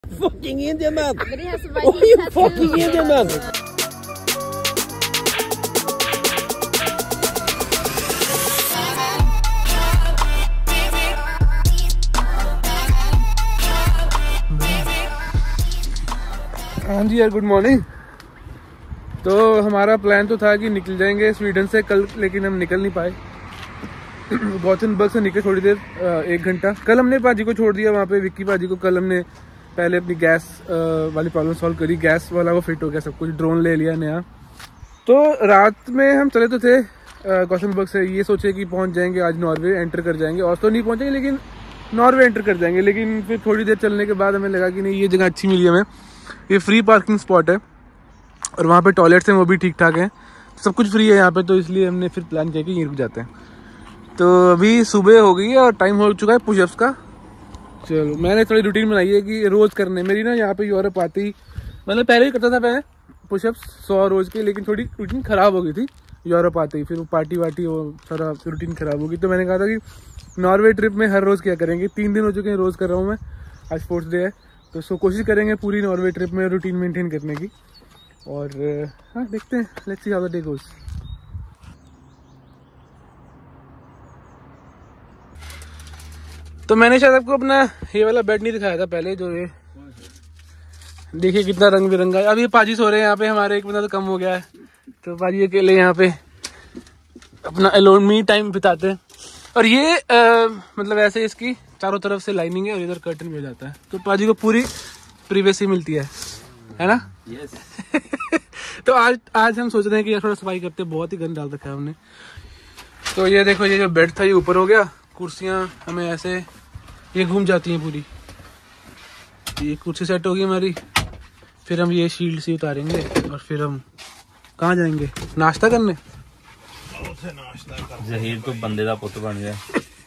Fucking Indian man. But he has a Oh, Viking you tattoo. fucking Indian man. हाँ जी यार, good morning. तो हमारा plan तो था कि निकल जाएंगे स्वीडन से कल, लेकिन हम निकल नहीं पाए। गॉथेनबर्ग से निकले थोड़ी देर, 1 घंटा। कल हमने पाजी को छोड़ दिया वहाँ पे, विक्की पाजी को। कल हमने पहले अपनी गैस वाली प्रॉब्लम सॉल्व करी, गैस वाला वो फिट हो गया सब कुछ, ड्रोन ले लिया नया। तो रात में हम चले तो थे गॉथेनबर्ग से, ये सोचे कि पहुँच जाएंगे आज नॉर्वे, एंटर कर जाएंगे। ऑस्लो नहीं पहुँचेंगे लेकिन नॉर्वे एंटर कर जाएंगे। लेकिन फिर थोड़ी देर चलने के बाद हमें लगा कि नहीं, ये जगह अच्छी मिली हमें, ये फ्री पार्किंग स्पॉट है और वहाँ पे टॉयलेट्स हैं वो भी ठीक ठाक हैं, सब कुछ फ्री है यहाँ पे। तो इसलिए हमने फिर प्लान किया कि यहीं रुक जाते हैं। तो अभी सुबह हो गई है और टाइम हो चुका है पुशअप्स का। चलो, मैंने थोड़ी रूटीन बनाई है कि रोज़ करने। मेरी ना यहाँ पे यूरोप आती, मतलब पहले ही करता था मैं पुशअप्स 100 रोज़ के, लेकिन थोड़ी रूटीन ख़राब हो गई थी यूरोप आते ही। फिर वो पार्टी वार्टी वो सारा रूटीन ख़राब हो गई। तो मैंने कहा था कि नॉर्वे ट्रिप में हर रोज़ क्या करेंगे। 3 दिन हो चुके हैं रोज़ कर रहा हूँ मैं, आज 4th डे है। तो सो कोशिश करेंगे पूरी नॉर्वे ट्रिप में रूटीन मेंटेन करने की। और हाँ, देखते हैं, let's see how the day goes. तो मैंने शायद आपको अपना ये वाला बेड नहीं दिखाया था पहले, जो ये देखिए कितना रंग बिरंगा है। अभी पाजी सो रहे हैं यहाँ पे, हमारे एक बंदा तो कम हो गया है, तो पाजी अकेले यहाँ पे अपना अलोन मी टाइम बिताते हैं। और ये मतलब ऐसे इसकी चारों तरफ से लाइनिंग है और इधर कर्टन भी हो जाता है, तो पाजी को पूरी प्रिवेसी मिलती है ना। यस। तो आज हम सोच रहे हैं कि थोड़ा सफाई करते हैं, बहुत ही गंद डाल रखा है हमने। तो ये देखो, ये जो बेड था ये ऊपर हो गया, कुर्सियाँ हमें ऐसे ये घूम जाती हैं पूरी। ये कुर्सी सेट होगी हमारी, फिर हम ये शील्ड सी उतारेंगे और फिर हम कहाँ जाएंगे नाश्ता करने। जहीर तो बंदे का पुत बन गया।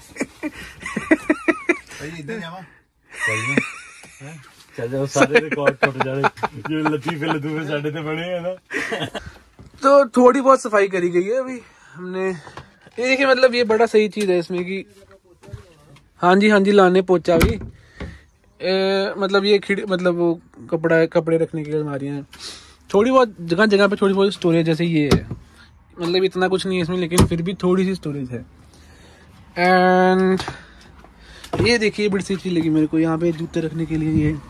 चल जाओ, सारे रिकॉर्ड टूट जाए जो लतीफे लतूफे साडे ते बने हैं ना। तो थोड़ी बहुत सफाई करी गई है अभी हमने। ये देखिए, मतलब ये बड़ा सही चीज है इसमें कि हाँ जी लाने पोचा भी। मतलब ये मतलब वो कपड़े रखने की अलमारियाँ हैं। थोड़ी बहुत जगह जगह पे थोड़ी बहुत स्टोरेज जैसे ये है, मतलब इतना कुछ नहीं है इसमें, लेकिन फिर भी थोड़ी सी स्टोरेज है। एंड ये देखिए बड़ी सी चीज लगी मेरे को, यहाँ पे जूते रखने के लिए ये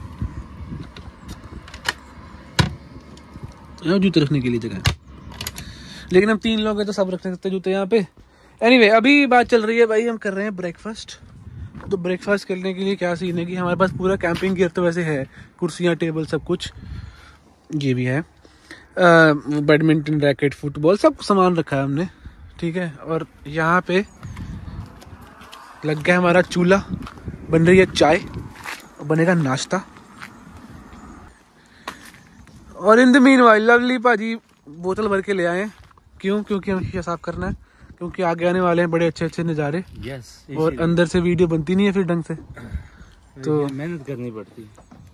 जूते रखने के लिए जगह है। लेकिन हम 3 लोग हैं तो सब रख सकते हैं जूते यहाँ पे। एनीवे, अभी बात चल रही है भाई, हम कर रहे हैं ब्रेकफास्ट। तो ब्रेकफास्ट करने के लिए क्या सीन है कि हमारे पास पूरा कैंपिंग गियर तो वैसे है, कुर्सियाँ टेबल सब कुछ ये भी है, बैडमिंटन रैकेट फुटबॉल सब सामान रखा है हमने, ठीक है। और यहाँ पे लग गया हमारा चूल्हा, बन रही है चाय, बनेगा नाश्ता। और इन द मीनवाइल लवली पाजी बोतल भर के ले आए हैं। क्योंकि हमें शीशा साफ करना है, क्योंकि आगे आने वाले हैं बड़े अच्छे अच्छे नज़ारे। यस। और अंदर से वीडियो बनती नहीं है फिर ढंग से, तो मेहनत करनी पड़ती।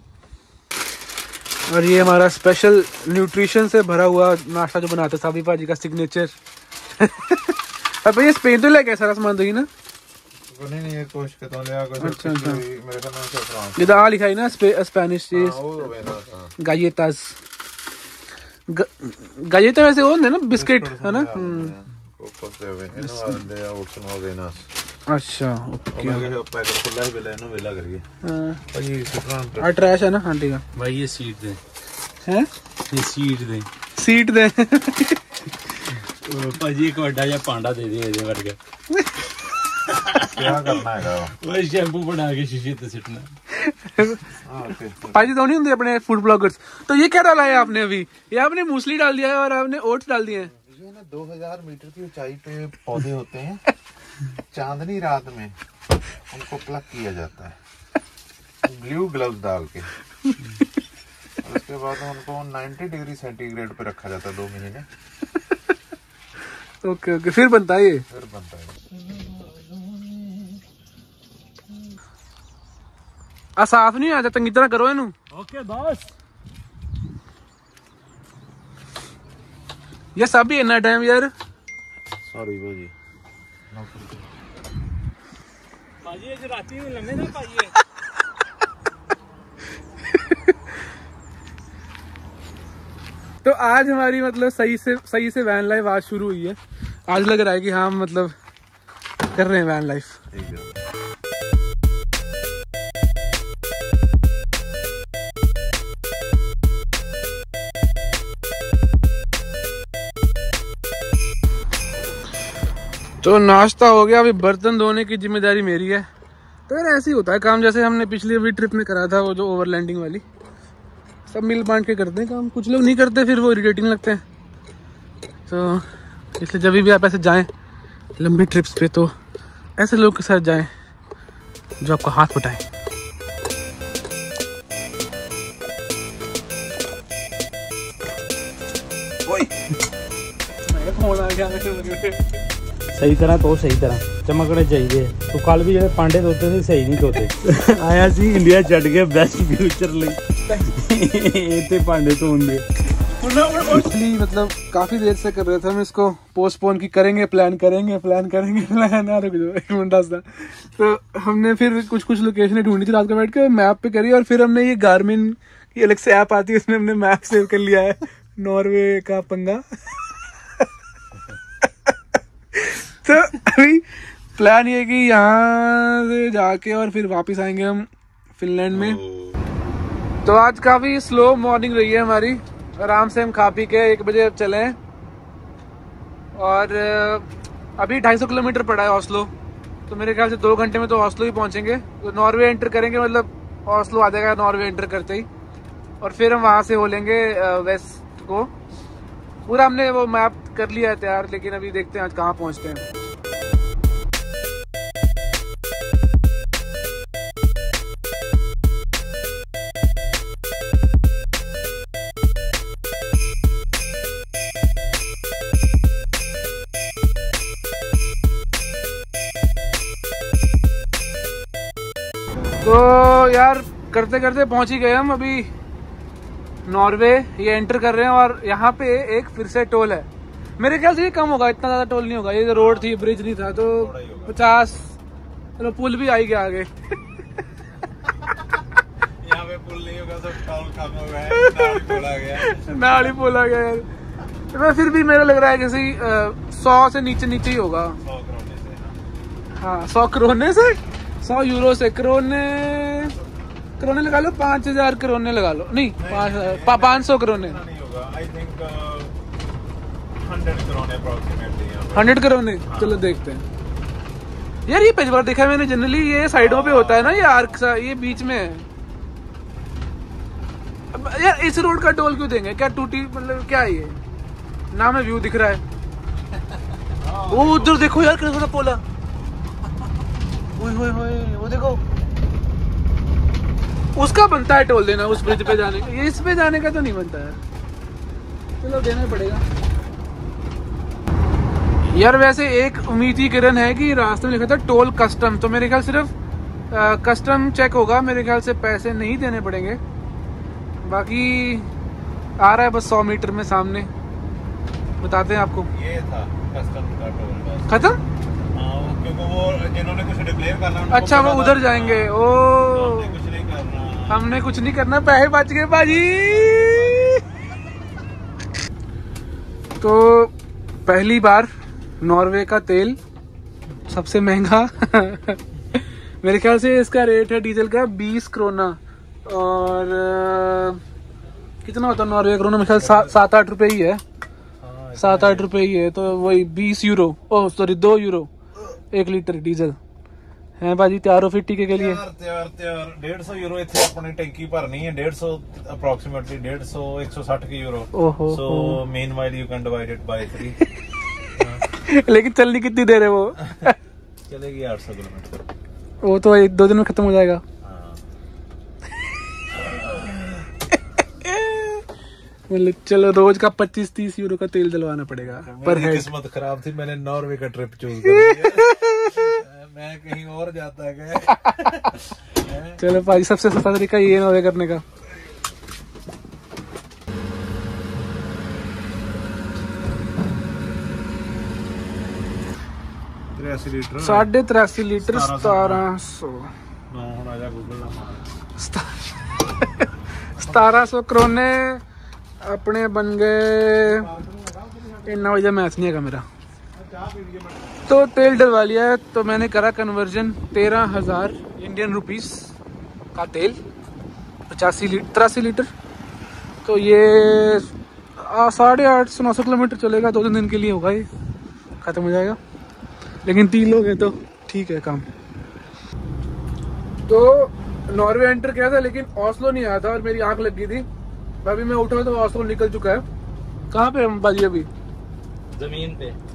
और ये हमारा स्पेशल न्यूट्रिशन से भरा हुआ नाश्ता जो बनाते हैं साबी पाजी का सिग्नेचर। अब ये स्पेन तो लेके सारा सामान तो ही ना। नहीं ये कोशिश करता हूं ले आ कुछ। अच्छा मेरे को नहीं सोच रहा हूं। ये तो लिखा है ना स्पेनिश चीज गायेतास। गायेता वैसे वो है ना, बिस्किट है ना। अच्छा ओके। हाँ ट्रैश है ना। हाँ ठीक है भाई, ये सीट दे हैं, ये सीट दे। भाजी एक बड़ा या पांडा दे दे इधर वर्ग क्या करना है भाई, शैम्पू बना के शीशे ते सिटना। पाजी तो नहीं होंगे अपने फूड ब्लॉगर्स। तो ये क्या डाला है आपने अभी? ये आपने मूसली डाल दिया है और आपने ओट्स डाल दिए हैं। ये ना 2000 मीटर की ऊंचाई पे पौधे होते हैं, चांदनी रात में उनको प्लग किया जाता है ब्लू ग्लव्स डाल के। और उसके बाद उनको 90 डिग्री सेंटीग्रेड पे रखा जाता है 2 महीने। ओके फिर बनता है ये। फिर बनता है। साफ नहीं आता, चंगी तरह करो इनू। Okay boss. ये सब भी इतना टाइम यार। सॉरी भाजी। भाजी आज राती में लम्बे ना पाइए। तो आज हमारी मतलब सही से वैन लाइफ आज शुरू हुई है। आज लग रहा है कि हाँ मतलब कर रहे हैं वैन लाइफ। तो नाश्ता हो गया, अभी बर्तन धोने की जिम्मेदारी मेरी है। तो यार ऐसे ही होता है काम, जैसे हमने पिछली अभी ट्रिप में करा था वो जो ओवरलैंडिंग वाली, सब मिल बांट के करते हैं काम। कुछ लोग नहीं करते, फिर वो इरिटेटिंग लगते हैं। तो इसलिए जब भी आप ऐसे जाएं लंबी ट्रिप्स पे तो ऐसे लोग के साथ जाएं जो आपका हाथ बटाएं। सही तरह तो सही तरह चमकने चाहिए। तो कल भी जो पांडे धोते थे सही नहीं धोते। आया सी इंडिया छड़ के बेस्ट फ्यूचर लिए पांडे तो होंगे। मतलब काफी देर से कर रहे थे हम इसको पोस्टपोन की, करेंगे प्लान रुक जाओ एक मिनट। तो हमने फिर कुछ लोकेशन ढूंढी थी रात को बैठ के, मैप पे करी, और फिर हमने ये गार्मिन की अलग से ऐप आती है, उसमें हमने मैप सेव कर लिया है। नॉर्वे का पंगा। तो अभी प्लान ये है कि यहाँ से जाके और फिर वापस आएंगे हम फिनलैंड में। तो आज काफी स्लो मॉर्निंग रही है हमारी, आराम से हम खा पी के 1 बजे अब चले हैं। और अभी 250 किलोमीटर पड़ा है ऑस्लो, तो मेरे ख्याल से 2 घंटे में तो ऑस्लो ही पहुंचेंगे। तो नॉर्वे एंटर करेंगे, मतलब ऑस्लो आ जाएगा नॉर्वे एंटर करते ही, और फिर हम वहाँ से हो लेंगे वेस्ट को। पूरा हमने वो मैप कर लिया है तैयार, लेकिन अभी देखते हैं आज कहाँ पहुँचते हैं। तो यार करते करते पहुंच ही गए हम अभी नॉर्वे। ये एंटर कर रहे हैं और यहाँ पे एक फिर से टोल है। मेरे ख्याल से ये कम होगा, इतना ज्यादा टोल नहीं होगा। ये जो रोड थी, ब्रिज नहीं था, तो 50, चलो पुल भी आई गया आगे। यहाँ पे पुल नहीं होगा तो टोल कम होगा, नाल ही पुल आ गया यार। तो फिर भी मेरा लग रहा है जैसे 100 से नीचे ही होगा। 100 करोने से। हाँ 100 करोने से, 100 यूरो से करोने लगा लो, 5000 करोने लगा लो, नहीं 500 करोने नहीं होगा, आई थिंक 100 करोने अप्रोक्सीमेटली। 100 करोने, चलो देखते हैं। यार ये पहली बार देखा है मैंने, जनरली ये साइडों पे होता है ना, ये आर्क सा, ये बीच में है। यार इस रोड का टोल क्यों देंगे? क्या टूटी, मतलब क्या है ये? ना में व्यू दिख रहा है। वो उधर देखो यार कैसा पोला, वो देखो, उसका बनता है टोल देना, उस ब्रिज पे जाने का। ये इस पे जाने का तो नहीं बनता है, चलो देना पड़ेगा। यार वैसे एक उम्मीद की किरण है कि रास्ते में लिखा था टोल कस्टम, तो मेरे ख्याल सिर्फ कस्टम चेक होगा, मेरे ख्याल से पैसे नहीं देने पड़ेंगे। बाकी आ रहा है बस 100 मीटर में सामने, बताते हैं आपको। ये था कस्टम का टोल खत्म, क्योंकि वो जिन्होंने कुछ डिक्लेयर करना, अच्छा वो उधर जाएंगे। ओ कुछ नहीं करना, हमने कुछ नहीं करना, पैसे बच गए बाजी। तो पहली बार नॉर्वे का तेल सबसे महंगा। मेरे ख्याल से इसका रेट है डीजल का 20 करोना, और कितना होता है नॉर्वे करोना? मेरे ख्याल 7-8 रुपए ही है, 7-8 रुपए ही है। तो वही 20 euro, oh sorry 2 euro 1 litre diesel है। बाजी तैयार हो फिर टीके के लिए? तैयार 150 यूरो इतने अपनी टैंकी भरनी है, 150 अप्रोक्सीमेटली 160 की euro. So meanwhile you can divide it by 3। लेकिन चलनी कितनी देर है वो? चलेगी 800 किलोमीटर। वो तो 1-2 दिन में खत्म हो जाएगा। मतलब चलो रोज का 25-30 यूरो का तेल डलवाना पड़ेगा पर हेड। किस्मत खराब थी, मैंने नॉर्वे का ट्रिप चूज कर लिया। मैं कहीं और जाता गया। चलो भाई, सबसे सस्ता तरीका ये नॉर्वे करने का। लीटर 83 लीटर 1700 1700 करोने अपने बन गए इतना वजह मैथ नहीं है मेरा। तो तेल डलवा लिया है, तो मैंने करा कन्वर्जन 13,000 इंडियन रुपीस का तेल 83 लीटर। तो ये 850-900 किलोमीटर चलेगा, 2-3 दिन के लिए होगा, ये ख़त्म हो जाएगा। लेकिन 3 लोग हैं तो ठीक है काम। तो नॉर्वे एंटर किया था लेकिन ऑस्लो नहीं आया था और मेरी आंख लग गई थी। अभी मैं उठा तो ऑस्लो निकल चुका है। कहाँ पे हम बाजी? अभी जमीन पे हम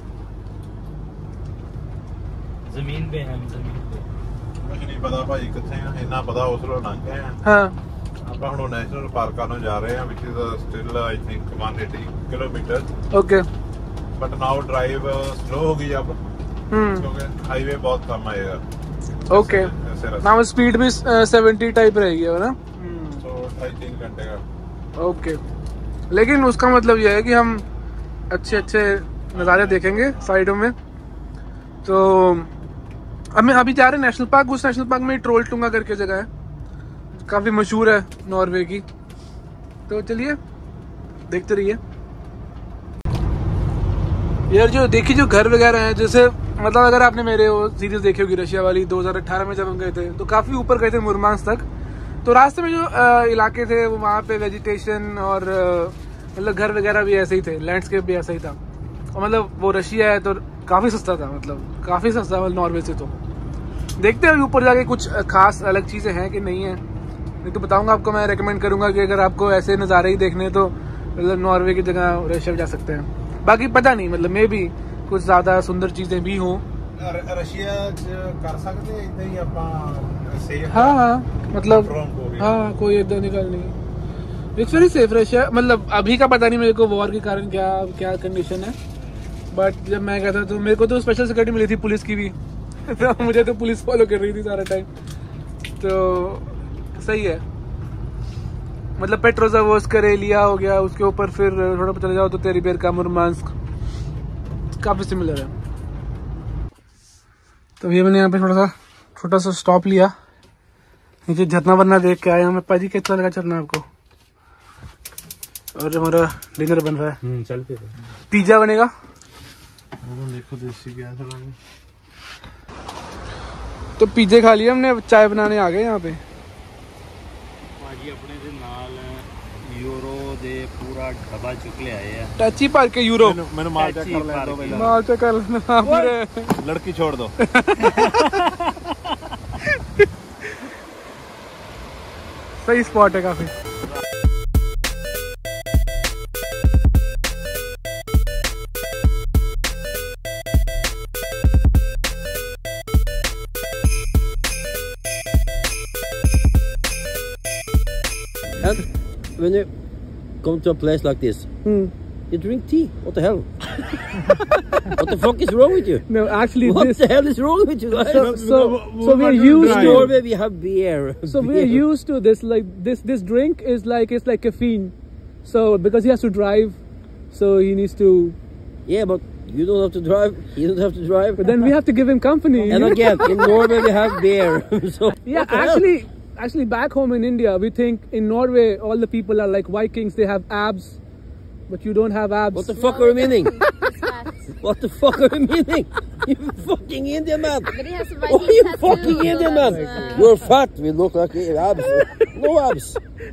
जमीन पे ਕੁਝ ਨਹੀਂ ਪਤਾ ਭਾਈ ਕਿੱਥੇ ਆ, ਇੰਨਾ ਪਤਾ ਉਸਲੋਂ ਲੰਘ ਗਏ ਆ। हाँ ਆਪਾਂ ਹੁਣ ਨੈਸ਼ਨਲ ਪਾਰਕਾਂ ਨੂੰ ਜਾ ਰਹੇ ਆ, which is still I think 180 kilometre. Okay. But now drive slow होगी अब, क्योंकि हाईवे बहुत कम आएगा। ओके, नाउ स्पीड भी 70 टाइप रहेगी है ना, तो 2.5-3 घंटे का। ओके, लेकिन उसका मतलब यह है कि हम अच्छे अच्छे नज़ारे देखेंगे साइडों में। तो हमें अभी जा रहे हैं नेशनल पार्क। उस नेशनल पार्क में ट्रोलटुंगा करके जगह है, काफ़ी मशहूर है नॉर्वे की। तो चलिए देखते रहिए यार। जो देखिए जो घर वगैरह हैं, जैसे मतलब अगर आपने मेरे वो सीरीज देखी होगी रशिया वाली 2018 में जब हम गए थे, तो काफ़ी ऊपर गए थे मुरमांस्क तक। तो रास्ते में जो इलाके थे वो वहाँ पे वेजिटेशन और मतलब घर वगैरह भी ऐसे ही थे, लैंडस्केप भी ऐसा ही था। और मतलब वो रशिया है तो काफ़ी सस्ता था, मतलब काफ़ी सस्ता मतलब नॉर्वे से। तो देखते हैं ऊपर जाके कुछ खास अलग चीज़ें हैं कि नहीं है, नहीं तो बताऊंगा आपको। मैं रेकमेंड करूंगा कि अगर आपको ऐसे नज़ारे ही देखने तो मतलब नॉर्वे की जगह रशिया जा सकते हैं। बाकी पता नहीं, मतलब मे भी कुछ ज़्यादा सुंदर चीज़ें भी हों। रशिया कर सकते हैं इतना ही अपन। हाँ मतलब हाँ, कोई एकदम निकाल नहीं, इट्स वेरी सेफ रशिया। मतलब अभी का पता नहीं मेरे को वॉर के कारण क्या कंडीशन है, बट जब मैं गया था तो मेरे को तो स्पेशल सिक्योरिटी मिली थी पुलिस की भी तो मुझे तो पुलिस फॉलो कर रही थी सारा टाइम, तो सही है। मतलब पेट्रोजावोस्क करेलिया हो गया, उसके ऊपर फिर थोड़ा चले जाओ तो तेरीबेर का मुरमांस्क, काफ़ी सिमिलर है। तो ये मैंने यहाँ पे छोटा सा स्टॉप लिया, नीचे झरना वरना देख के आया मैं। पाजी कितना लगा चलना आपको? और हमारा डिनर बन रहा है, चल पे पिज्जा बनेगा। देखो देसी क्या थोड़ा। तो पिज्जे खा लिए हमने, चाय बनाने आ गए यहाँ पे। भाजी अपने दे नाल यूरो दे पूरा डब्बा चुक ले आए हैं। टची पार के यूरो मैंने माल चेक कर लेना दो पहले। माल चेक कर लेना पूरे। लड़की छोड़ दो। सही स्पॉट है काफी। And when you come to a place like this, you drink tea. What the hell? What the fuck is wrong with you? No, actually, What the hell is wrong with you guys? so we're used In to. Norway we have beer. So we're used to this. Like this drink is like it's like caffeine. So because he has to drive, so he needs to. Yeah, but you don't have to drive. He don't have to drive. But then we have to give him company. And again, in Norway we have beer. So Yeah, what the hell? actually, back home in India, we think in Norway all the people are like Vikings. They have abs, but you don't have abs. What the fuck are you meaning? What the fuck are you meaning? You fucking Indian man. But he has a Oh, Viking you tattoo, fucking so Indian man. that's, You're fat. We look like abs. No abs.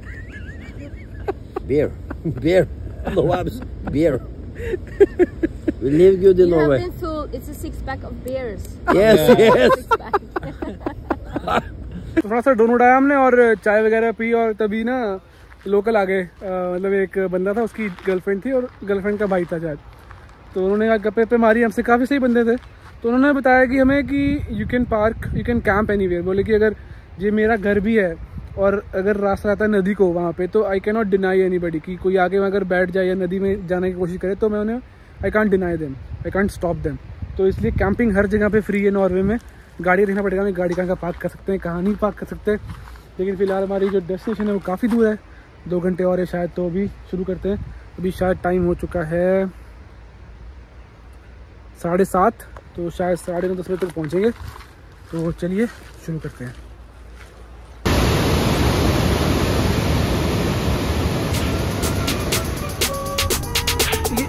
Beer. Beer. No abs. Beer. We live good in You have Norway. been fooled. It's a 6-pack of beers. Yes, yes. 6-pack. थोड़ा सा donut आया हमने और चाय वगैरह P, और तभी ना लोकल आ गए। मतलब एक बंदा था, उसकी गर्लफ्रेंड थी और गर्लफ्रेंड का भाई था शायद। तो उन्होंने कहा गप्पे पे मारी हमसे, काफ़ी सही बंदे थे। तो उन्होंने बताया कि हमें कि यू कैन कैंप एनीवेयर। बोले कि अगर ये मेरा घर भी है और अगर रास्ता आता है नदी को वहाँ पे, तो I can not deny anybody कि कोई आके वहाँ अगर बैठ जाए या नदी में जाने की कोशिश करे तो मैं उन्हें I can't deny them, I can't stop them. तो इसलिए कैंपिंग हर जगह पे फ्री है नॉर्वे में। गाड़ी देखना पड़ेगा, हमें गाड़ी कहाँ पार्क कर सकते हैं, कहाँ नहीं पार्क कर सकते। लेकिन फिलहाल हमारी जो डेस्टिनेशन है वो काफ़ी दूर है, 2 घंटे और है शायद। तो अभी शुरू करते हैं। अभी शायद टाइम हो चुका है 7:30, तो शायद 9:30 बजे तक पहुँचेंगे। तो चलिए शुरू करते हैं।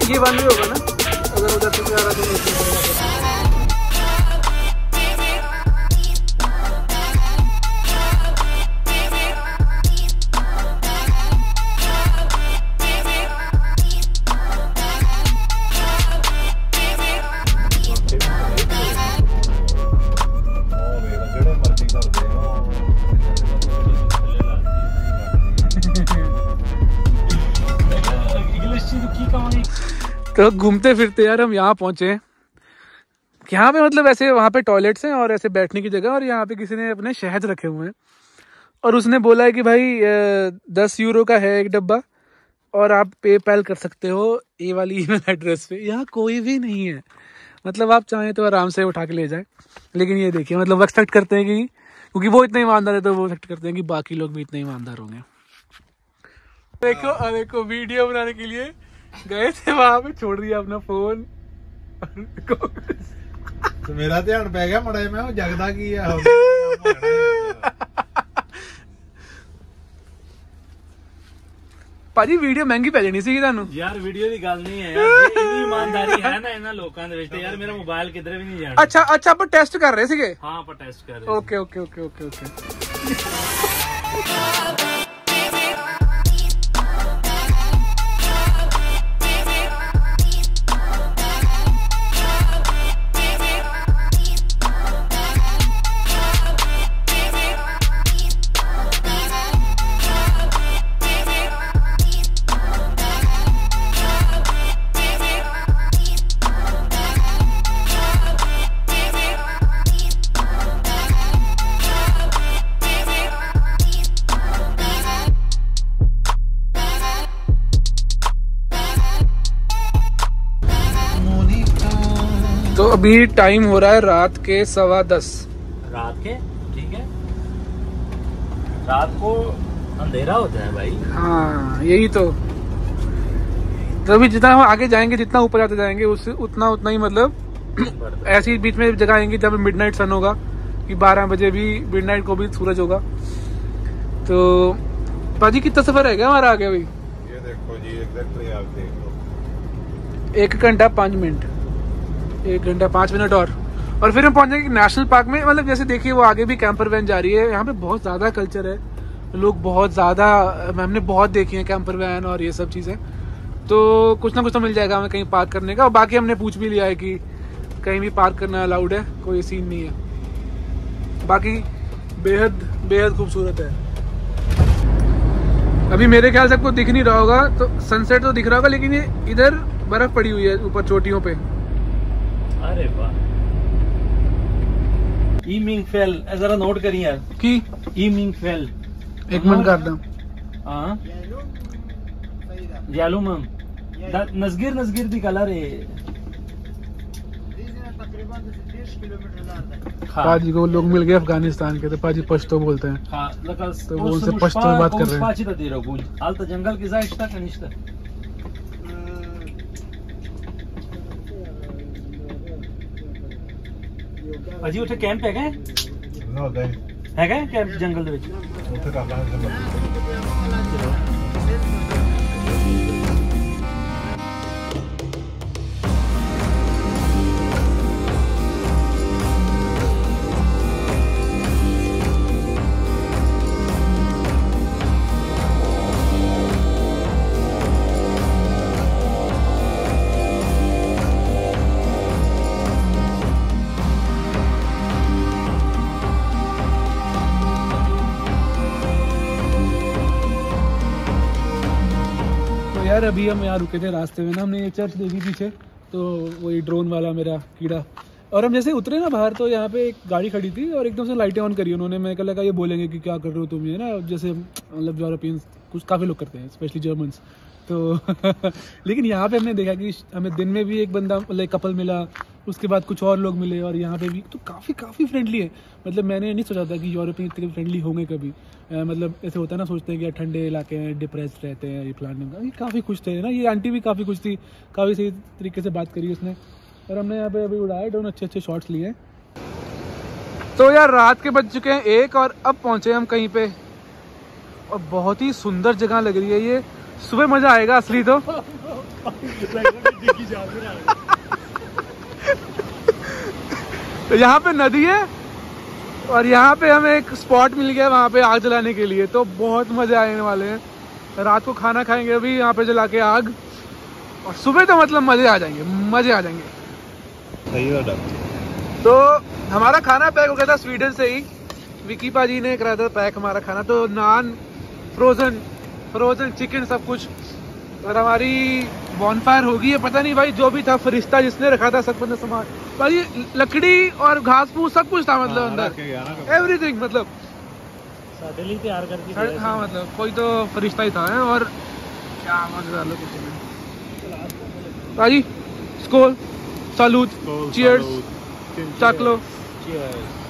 ये वन वे होगा ना, अगर उधर से आ रहा तो तो घूमते फिरते यार हम यहाँ पहुंचे। यहाँ पे मतलब ऐसे वहाँ पे टॉयलेट्स हैं और ऐसे बैठने की जगह, और यहाँ पे किसी ने अपने शहद रखे हुए हैं और उसने बोला है कि भाई 10 यूरो का है एक डब्बा और आप पेपैल कर सकते हो ये वाली ईमेल एड्रेस पे। यहाँ कोई भी नहीं है, मतलब आप चाहें तो आराम से उठा के ले जाए। लेकिन ये देखिए मतलब एक्सपेक्ट करते हैं कि क्योंकि वो इतने ईमानदार है तो वो एक्सपेक्ट करते हैं कि बाकी लोग भी इतने ईमानदार होंगे। देखो वीडियो बनाने के लिए गए थे वहां पे, छोड़ दिया अपना फोन तो मेरा ध्यान पै गया मड़ा मैं जगदा की है। ਭਾਜੀ ਵੀਡੀਓ ਮਹਿੰਗੀ ਪੈ ਜਾਣੀ ਸੀਗੀ ਤੁਹਾਨੂੰ ਯਾਰ। ਵੀਡੀਓ ਦੀ ਗੱਲ ਨਹੀਂ ਹੈ ਯਾਰ, ਇੰਨੀ ਇਮਾਨਦਾਰੀ ਹੈ ਨਾ ਇਹਨਾਂ ਲੋਕਾਂ ਦੇ ਵਿੱਚ ਤੇ ਯਾਰ ਮੇਰਾ ਮੋਬਾਈਲ ਕਿਧਰੇ ਵੀ ਨਹੀਂ ਜਾਣਾ। ਅੱਛਾ ਆਪਾਂ ਟੈਸਟ ਕਰ ਰਹੇ ਸੀਗੇ। ਹਾਂ ਆਪਾਂ ਟੈਸਟ ਕਰ ਰਹੇ। ਓਕੇ। तो अभी टाइम हो रहा है रात के 10:15। रात के ठीक है, रात को अंधेरा होता है भाई। हाँ यही तो अभी जितना हम आगे जाएंगे, जितना ऊपर जाते जाएंगे उससे उतना ही मतलब ऐसी बीच में जगह आएंगी जब मिडनाइट सन होगा कि 12 बजे भी मिडनाइट को भी सूरज होगा। तो पाजी कितना सफर है क्या हमारा आगे अभी? ये देखो जी एग्जैक्टली आप देखो 1 घंटा 5 मिनट, 1 घंटा 5 मिनट और फिर हम पहुंच जाएंगे नेशनल पार्क में। मतलब जैसे देखिए वो आगे भी कैंपर वैन जा रही है। यहाँ पे बहुत ज्यादा कल्चर है, लोग बहुत ज्यादा, हमने बहुत देखी है कैंपर वैन और ये सब चीजें। तो कुछ ना कुछ तो मिल जाएगा हमें कहीं पार्क करने का। और बाकी हमने पूछ भी लिया है कि कहीं भी पार्क करना अलाउड है, कोई सीन नहीं है। बाकी बेहद खूबसूरत है। अभी मेरे ख्याल से आपको दिख नहीं रहा होगा, तो सनसेट तो दिख रहा होगा, लेकिन ये इधर बर्फ पड़ी हुई है ऊपर चोटियों पे। अरे वाह, ईमिंगफेल जरा नोट करिए यार की ईमिंगफेल। एक मिनट करता हाँ यालूमम नजगिर दी कलर है। पाजी को लोग मिल गए अफगानिस्तान के, तो पाजी पश्तो बोलते हैं। हाँ, तो वो उनसे पश्तो में बात कर रहे हैं। जंगल की जायश्ता कनिष्ठा अजी उठे कैंप है क्या? है क्या कैंप जंगल दे विच? उठे कर लांगे। यार अभी हम यहाँ रुके थे रास्ते में ना, हमने ये चर्च देखी पीछे, तो वही ड्रोन वाला मेरा कीड़ा। और हम जैसे उतरे ना बाहर, तो यहाँ पे एक गाड़ी खड़ी थी और एकदम से लाइटें ऑन करी उन्होंने। मैं लगा ये बोलेंगे कि क्या कर रहे हो तुम, ये ना जैसे मतलब यूरोपियंस कुछ काफ़ी लोग करते हैं, स्पेशली जर्मन्स। तो लेकिन यहाँ पे हमने देखा कि हमें दिन में भी एक बंदा मतलब कपल मिला, उसके बाद कुछ और लोग मिले, और यहाँ पे भी तो काफ़ी फ्रेंडली है। मतलब मैंने नहीं सोचा था कि यूरोपियन इतने फ्रेंडली होंगे कभी। मतलब ऐसे होता है ना, सोचते हैं कि यार ठंडे इलाके हैं, डिप्रेस्ड रहते हैं, ये प्लान का। ये काफ़ी खुश थे ना, ये आंटी भी काफ़ी खुश थी, काफ़ी सही तरीके से बात करी उसने। और हमने यहाँ पे अभी उड़ाए ड्रोन, अच्छे शॉट्स लिए। तो यार रात के बज चुके हैं 1 और अब पहुँचे हम कहीं पे, और बहुत ही सुंदर जगह लग रही है ये। सुबह मजा आएगा असली तो। तो यहाँ पे नदी है और यहाँ पे हमें एक स्पॉट मिल गया वहाँ पे आग जलाने के लिए, तो बहुत मजे आने वाले हैं। रात को खाना खाएंगे अभी यहाँ पे जला के आग, और सुबह तो मतलब मजे आ जाएंगे, मजे आ जाएंगे। सही है। तो हमारा खाना पैक हो गया था स्वीडन से ही, विकी पाजी ने कराया था पैक हमारा खाना, तो नान, फ्रोजन चिकन सब कुछ। और हमारी बॉनफायर होगी है, पता नहीं भाई जो भी था फरिश्ता जिसने रखा था सब कुछ सामान भाई, लकड़ी और घास फूस सब कुछ था मतलब अंदर, एवरीथिंग मतलब तैयार करके। हाँ मतलब कोई तो फरिश्ता ही था है। और क्या मजा लो कुछ भाई, स्कोल, सालूट, चीयर्स, चक लो।